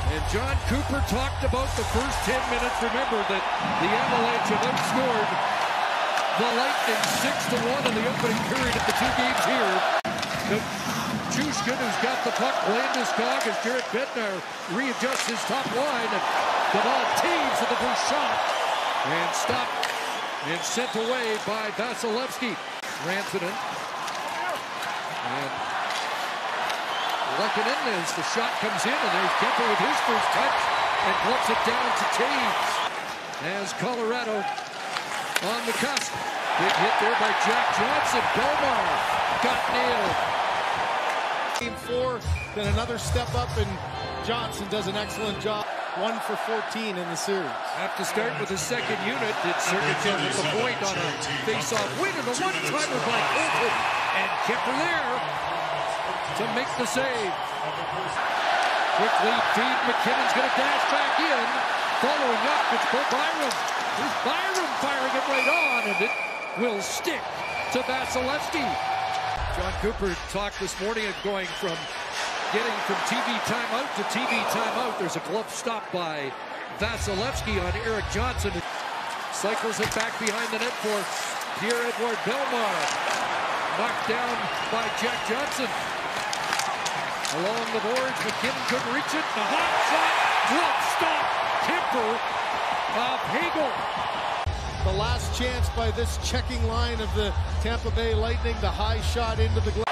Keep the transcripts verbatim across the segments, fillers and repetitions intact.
And John Cooper talked about the first ten minutes. Remember that the Avalanche have outscored the Lightning six to one in the opening period of the two games here. Chushkin, who's got the puck, Landeskog as Jared Bednar readjusts his top line. And the ball teams at the first shot. And stopped and sent away by Vasilevskiy. Rantanen. And Lekanen as the shot comes in, and there's Kemper with his first touch and flips it down to Taves. As Colorado on the cusp. Big hit there by Jack Johnson. Belmar got nailed. Game four, then another step up, and Johnson does an excellent job. One for fourteen in the series. Have to start with the second unit. It's Sergachev at the point on a face-off win, and a one-timer by Colton. And Kemper there to make the save. Quickly feed, McKinnon's going to dash back in. Following up, it's Bo Byram. Here's Byram firing it right on, and it will stick to Vasilevskiy. John Cooper talked this morning of going from getting from T V timeout to T V timeout. There's a glove stop by Vasilevskiy on Eric Johnson. Cycles it back behind the net for Pierre-Edouard Bellemare. Knocked down by Jack Johnson. Along the boards, McKinnon couldn't reach it. The hot shot, glove stop, Kemper of Hagel. The last chance by this checking line of the Tampa Bay Lightning. The high shot into the glove.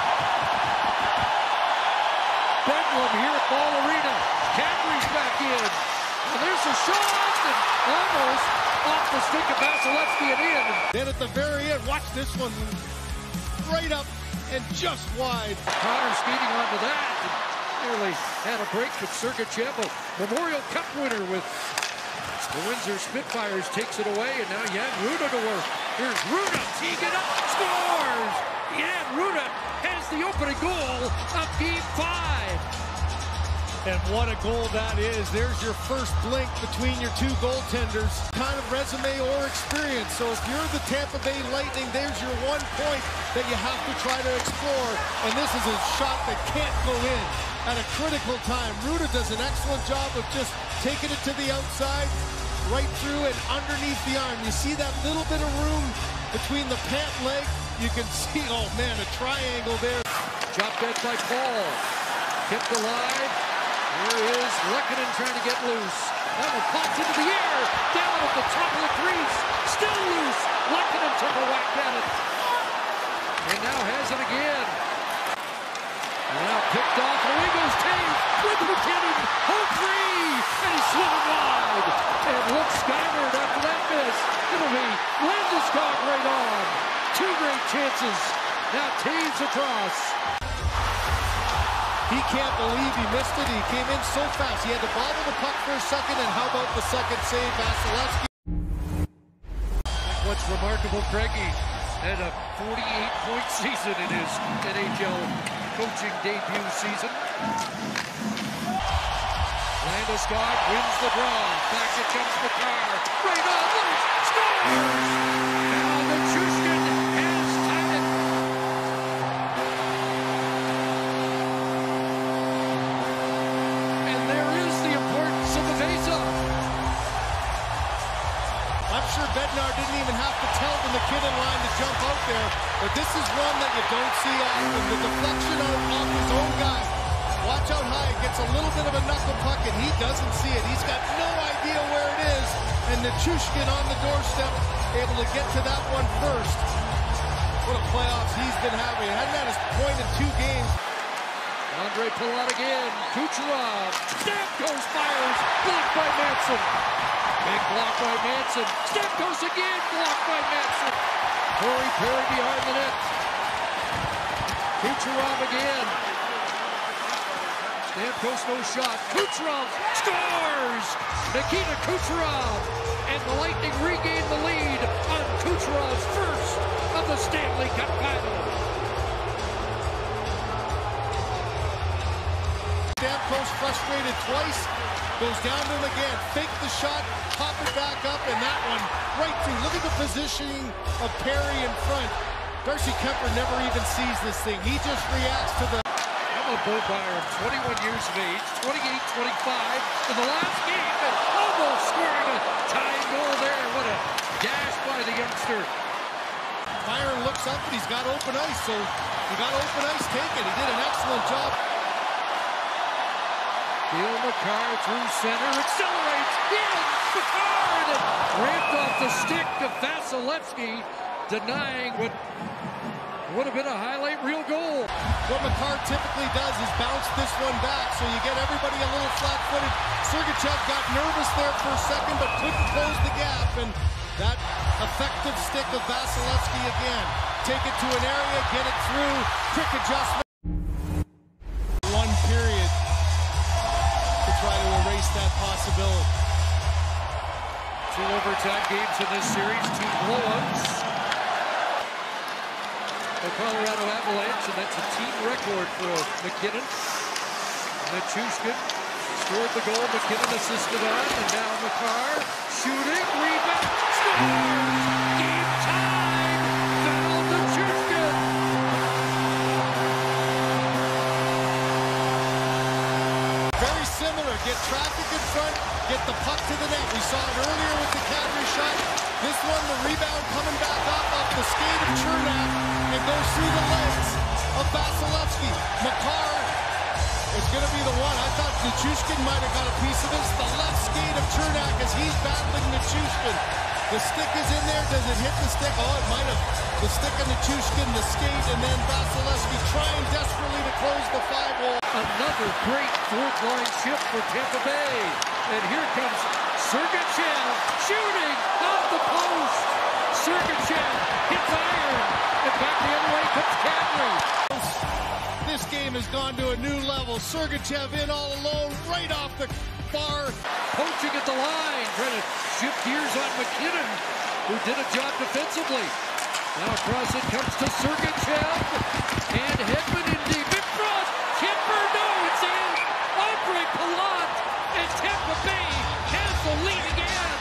Bedlam here at Ball Arena. Cadry's back in. And there's a shot, and almost off the stick of Vasilevskiy and in. Then at the very end, watch this one. Right up and just wide. Connor skating onto that. And nearly had a break with Sergachev. Memorial Cup winner with the Windsor Spitfires takes it away. And now Jan Rutta to work. Here's Rutta. Teeing it up. Scores! Jan Rutta has the opening goal of game five. And what a goal that is. There's your first blink between your two goaltenders. Kind of resume or experience. So if you're the Tampa Bay Lightning, there's your one point that you have to try to explore. And this is a shot that can't go in at a critical time. Rutta does an excellent job of just taking it to the outside, right through and underneath the arm. You see that little bit of room between the pant leg. You can see, oh man, a triangle there. Drop dead by Paul. Kept alive. Here is Lekanen trying to get loose. That one pops into the air. Down at the top of the crease. Still loose. Lekanen took a whack at it. And now has it again. And now picked off. Away goes Taves with McKinnon. Home free. And he's swimming wide. And looks skyward after that miss. It'll be Landeskog right on. Two great chances. Now Taves across. He can't believe he missed it. He came in so fast. He had to bobble the puck for a second, and how about the second save, Vasilevskiy? What's remarkable, Craigie had a forty-eight point season in his N H L coaching debut season. Landeskog wins the draw. Back it comes Makar. Right on, loose, scores! Now the Chushkin has tied it. I'm sure Bednar didn't even have to tell the McKinnon line to jump out there, but this is one that you don't see often. The deflection off his own guy. Watch out high, it gets a little bit of a knuckle puck, and he doesn't see it. He's got no idea where it is, and Nichushkin on the doorstep, able to get to that one first. What a playoffs he's been having. He hadn't had his point in two games. Andrei Palat again. Kucherov. Stamkos fires. Blocked by Manson. Big block by Manson. Stamkos again. Blocked by Manson. Corey Perry behind the net. Kucherov again. Stamkos no shot. Kucherov scores! Nikita Kucherov. And the Lightning regain the lead on Kucherov's first of the Stanley Cup Final. Stamkos frustrated twice, goes down to him again, fake the shot, pop it back up, and that one right through. Look at the positioning of Perry in front. Darcy Kuemper never even sees this thing. He just reacts to the... How about Bo Byram, twenty-one years of age, twenty-eight twenty-five in the last game, and almost scoring a tying goal there. What a dash by the youngster. Byron looks up and he's got open ice, so he got open ice, take it. He did an excellent job. Neil Makar through center, accelerates, in, Makar, and it ramped off the stick of Vasilevskiy, denying what would have been a highlight reel goal. What Makar typically does is bounce this one back, so you get everybody a little flat-footed. Sergachev got nervous there for a second, but couldn't close the gap, and that effective stick of Vasilevskiy again. Take it to an area, get it through, quick adjustment. One period to try to erase that possibility. Two overtime games in this series, two blowouts. The Colorado Avalanche, and that's a team record for McKinnon. Nichushkin scored the goal, McKinnon assisted on, and now Makar shooting, rebound, scores! Game time! Val Nichushkin! Very similar, get traffic in front, get the puck to the net. We saw it earlier with the Calgary shot. This one, the rebound coming back up off the skate of Chernak and goes through the legs of Vasilevskiy. Makar is going to be the one. I thought Nichushkin might have got a piece of this. The left skate of Chernak as he's battling Nichushkin. The stick is in there. Does it hit the stick? Oh, it might have. The stick of Nichushkin, the skate, and then Vasilevskiy trying desperately to close the five-hole. Another great fourth-line shift for Tampa Bay. And here comes Sergachev shooting off the post. Sergachev hits iron. And back the other way comes Cadley. This game has gone to a new level. Sergachev in all alone, right off the bar. Poaching at the line, trying to shift gears on McKinnon, who did a job defensively. Now across it comes to Sergachev, and Hedman in deep in front. Kemper, no, it's in. Ondrej Palat, and Tampa Bay has the lead again.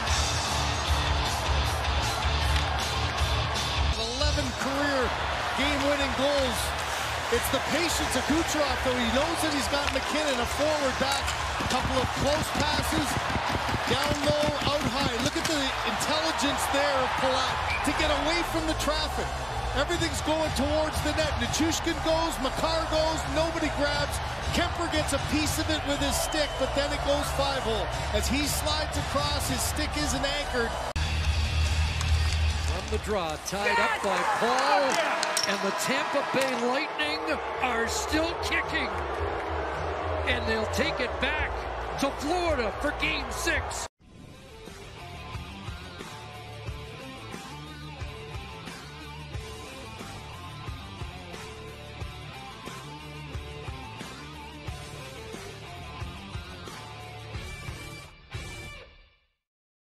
eleven career game-winning goals. It's the patience of Kucherov, though. He knows that he's got McKinnon, a forward back. A couple of close passes, down low, out high. Look at the intelligence there of Palat to get away from the traffic. Everything's going towards the net. Nichushkin goes, Makar goes, nobody grabs. Kemper gets a piece of it with his stick, but then it goes five-hole. As he slides across, his stick isn't anchored. From the draw, tied up by Paul, and the Tampa Bay Lightning are still kicking. And they'll take it back to Florida for game six.